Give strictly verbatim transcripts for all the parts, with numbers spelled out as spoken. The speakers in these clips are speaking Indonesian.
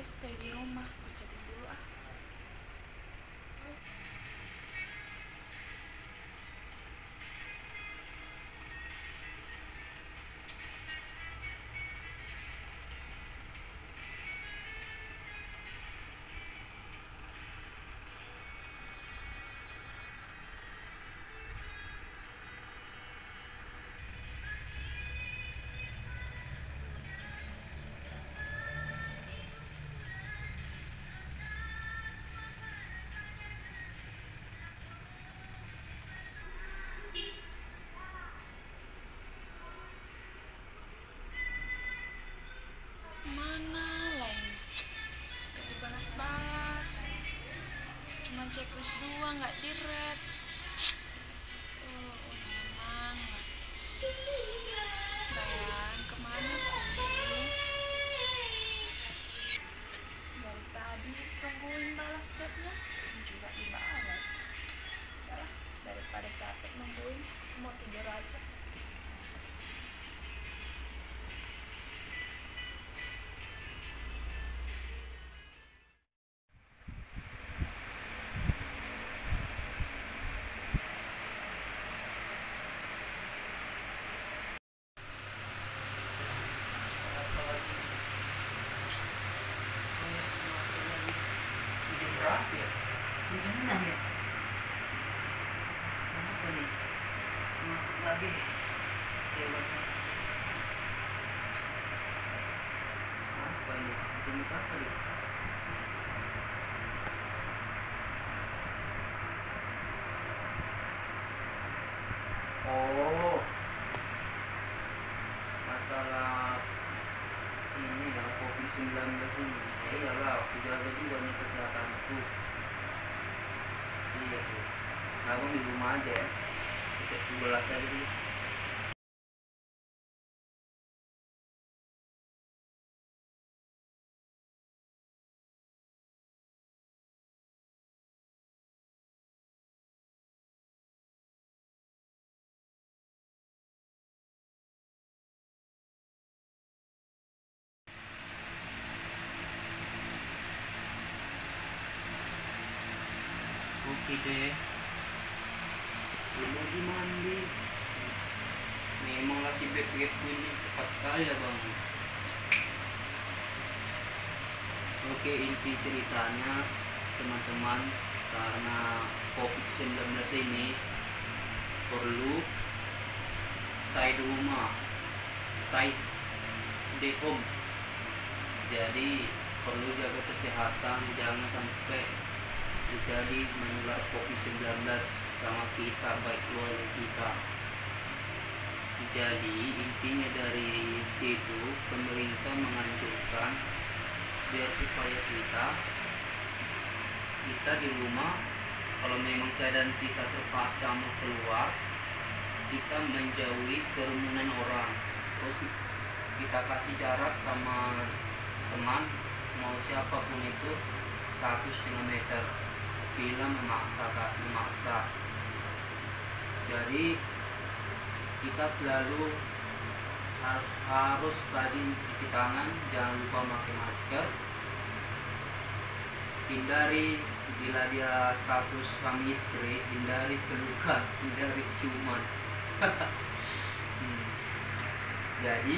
stay di rumah. Gue chatting dulu ah. Mana lain? Gak dibalas-balas. Cuma checklist dua nggak di red. Oh, memang. Sayang, kemana sih? Dari tadi tungguin balas chatnya, juga dibalas. Udahlah, daripada capek nungguin, mau tidur aja. Berapa ya? Jam enam ya? Apa nih? Masuk lagi. Ya baca. Apa ini? Jam berapa nih? Oh, masalah ini lah covid sembilan belas ini. Ya iyalah, aku jaga juga nih kesehatanku. Iya tuh. Abang di rumah aja ya. Kita belas aja dulu. Oke deh. Belum lagi mandi. Memanglah si beb-beb ini cepat sekali ya bang. Oke, inti ceritanya teman-teman, karena covid sembilan belas ini perlu stay di rumah, stay di home. Jadi perlu jaga kesehatan, jangan sampai terjadi menular covid sembilan belas sama kita, baik keluarga kita. Jadi intinya dari situ pemerintah menganjurkan biar supaya kita kita di rumah, kalau memang keadaan kita terpaksa mau keluar, kita menjauhi kerumunan orang. Terus kita kasih jarak sama teman, mau siapapun itu, satu setengah meter bila memaksa kak memaksa. Jadi kita selalu harus harus rajin cuci tangan, jangan lupa pakai masker, hindari bila dia status suami istri, hindari pelukan, hindari ciuman. hmm. Jadi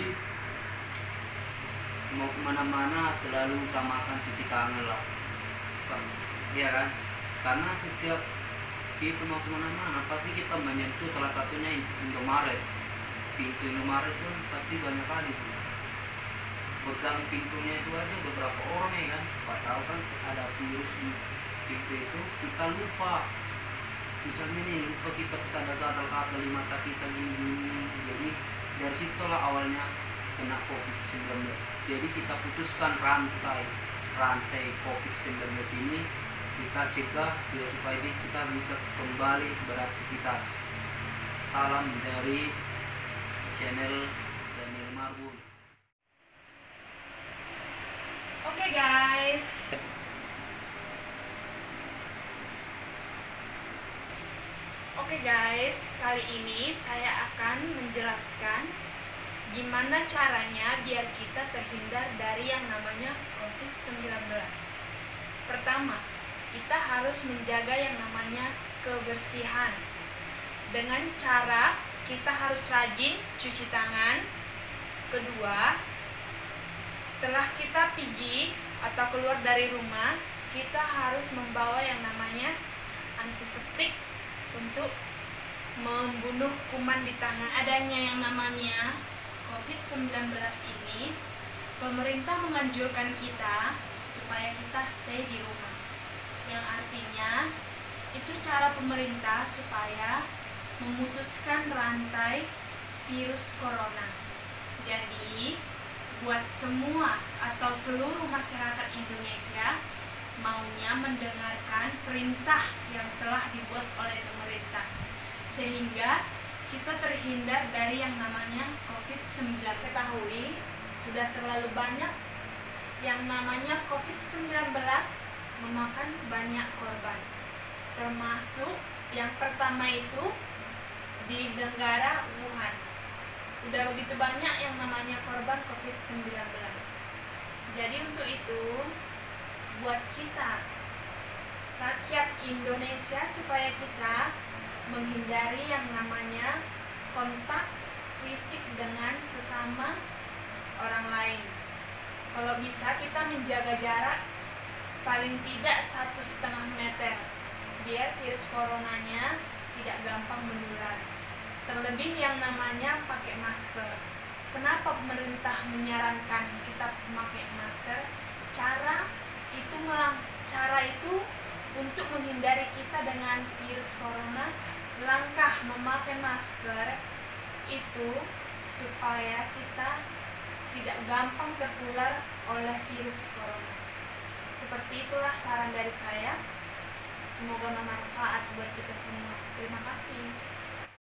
mau kemana-mana selalu utamakan cuci tangan lah, ya kan? Karena setiap kita mau kemana-mana pasti kita menyentuh salah satunya Indomaret. Pintu Indomaret pun pasti banyak kali tuh. Pegang pintunya itu aja beberapa orang ya kan, Pak tahu kan ada virus di pintu itu, kita lupa. Misalnya nih lupa kita ada gatal-gatal di mata kita gini, jadi dari situlah awalnya kena covid sembilan belas. Jadi kita putuskan rantai rantai covid sembilan belas ini, kita cegah biar supaya kita bisa kembali beraktivitas. Salam dari channel Daniel Marbun. Oke okay, guys. Oke okay, guys, kali ini saya akan menjelaskan gimana caranya biar kita terhindar dari yang namanya covid sembilan belas. Pertama, kita harus menjaga yang namanya kebersihan dengan cara kita harus rajin cuci tangan. Kedua, setelah kita pergi atau keluar dari rumah, kita harus membawa yang namanya antiseptik untuk membunuh kuman di tangan. Adanya yang namanya covid sembilan belas ini, pemerintah menganjurkan kita supaya kita stay di rumah. Yang artinya, itu cara pemerintah supaya memutuskan rantai virus corona. Jadi, buat semua atau seluruh masyarakat Indonesia maunya mendengarkan perintah yang telah dibuat oleh pemerintah, sehingga kita terhindar dari yang namanya covid sembilan belas. Ketahui, sudah terlalu banyak yang namanya covid sembilan belas memakan banyak korban. Termasuk yang pertama itu di negara Wuhan. Udah begitu banyak yang namanya korban covid sembilan belas. Jadi untuk itu, buat kita rakyat Indonesia, supaya kita menghindari yang namanya kontak fisik dengan sesama orang lain. Kalau bisa kita menjaga jarak paling tidak satu setengah meter biar virus coronanya tidak gampang menular. Terlebih yang namanya pakai masker. Kenapa pemerintah menyarankan kita memakai masker? Cara itu melang, cara itu untuk menghindari kita dengan virus corona. Langkah memakai masker itu supaya kita tidak gampang tertular oleh virus corona. Seperti itulah saran dari saya. Semoga bermanfaat buat kita semua. Terima kasih.